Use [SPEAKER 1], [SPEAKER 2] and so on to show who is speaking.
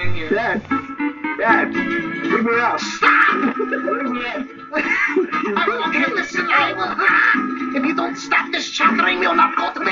[SPEAKER 1] in here.
[SPEAKER 2] Dad, bring me out.
[SPEAKER 1] Stop!
[SPEAKER 2] Bring me out.
[SPEAKER 1] Okay, listen, I will. If you don't stop this chattering, you'll not go to